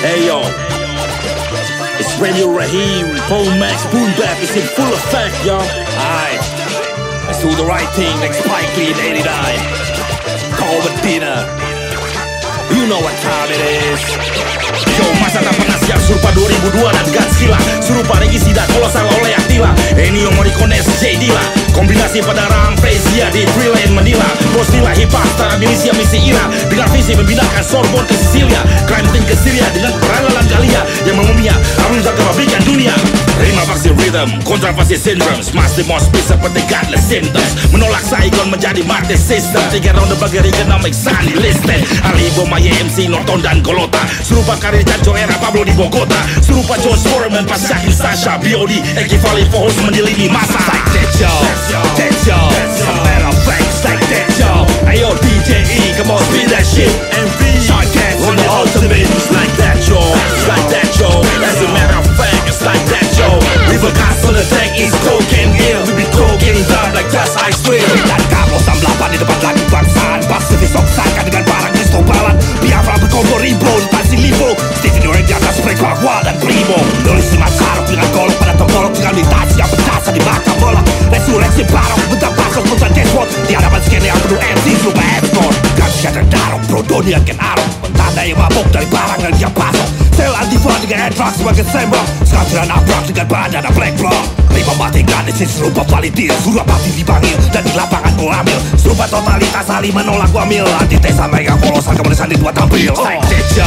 Hey yo, it's Radio Raheem, Pro Max, Boom Bap is in full effect, yo. Alright, let's do the right thing like Spike Lee in 89. Call Medina, you know what time it is. Yo, masa tak pernah siap serupa 2002 dan Godzilla, serupa Regisi dan kolosal oleh Attila, Ennio Morricone J Dilla, kombinasi pada Ram Frezia di Thriller and Manila, Rosnila hip hop setara milisia misi Ira, dengan visi membinakan Sorbonne ke Sicilia, crime team ke Syria dengan peran Lalan Galia yang mengumia Arunza kebabikan dunia. Rima faksi rhythm, kontrafasi syndromes, Mas Demos bisa seperti godless symptoms, menolak Saigon menjadi market system, 3 ronde bagi economic sunny listed, Alibo Maya MC Norton dan Golota, serupa karir Janjo era Pablo di Bogota, serupa John Foreman pas Shakin Sasha B.O.D. Eki Valley Fohos mendilimi masa. Like that yo, some metal facts like that yo. Ayo DJ E, come on spin that shit. MV, Sharkheads on the ultimate. It's like that yo, it's like that yo. As a matter of fact, it's like that yo. River Gas on the deck is cocaine ill. We be cocaine down like that's ice cream. Dan Carlos 68 di depan lagu bangsaan, Pasifik soksakan dengan barang Kristobalan, Biafra berkompor Ribo, Pasi Libo, Stevie Ray di atas Frank Wagwa dan Primo. Nulis 5 sarung dengan golok pada tengkolok, dengan litasi yang berjasa di bakal bolak. Resurreksi barok, bentak pasok, bentak dashboard, di hadapan skene yang penuh MC lupa export. Gak bisa terdarok, bro Doni agen arok, mentanda yang mabok dari barang yang dia pasok. Sel antifa dengan Anthrax sebagai sembok, sekarang nabrak dengan bandana Black Bloc. 5 mati gratis serupa validir, suruh pati dipanggil dan di lapangan gua ambil, serupa totalitas saling menolak gua ambil, antitesa mega kolosal kemudian dibuat tampil. Like that yo,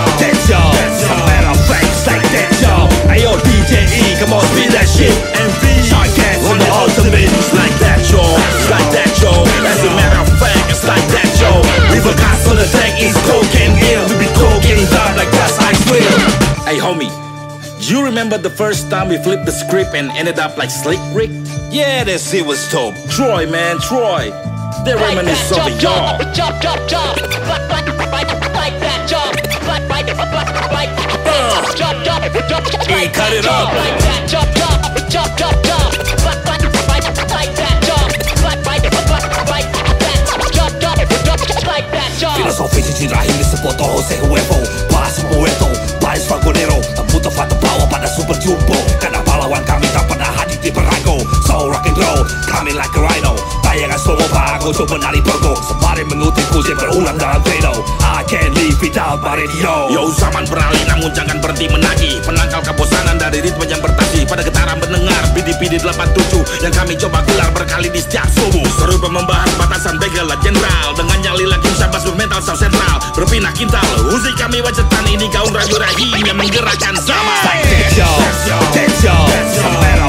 some metal facts like that yo. Ayo DJ E, come on spin that shit. MV, Sharkheads on the ultimate. It's like that yo, it's like that yo. As a matter of fact, it's like that yo. River Gas on the deck is cocaine ill. We be cocaine down like that's ice cream. Hey homie, you remember the first time we flipped the script and ended up like Slick Rick? Yeah, that shit was dope. Troy, man, Troy. They reminisce of y'all. Hey, cut it up. Filosofi Cici Rahim disebut Jose Huevo, Palas Poeto, Paris Vagonero, tembus tepat terbawa pada Super Jumbo, karena pahlawan kami tak pernah hadir di Perago. So rock and roll, kami like a rhino, tayangan slow bago coba menari borgo, sembari mengutip kucing berulang dalam credo. I can't live without my radio. Yo, zaman beralih namun jangan berhenti menagih, penangkal kebosanan dari ritme yang bertasih pada getaran mendengar BDPD 87 yang kami coba gelar berkali di setiap subuh, serupa membahas batasan begel jenderal dengan nyali lagi sabas bermental sound sentral berpindah kintal. Uzi kami wacetan ini gaun Radio Rahim yang menggerakkan zaman. Like that yo, some metal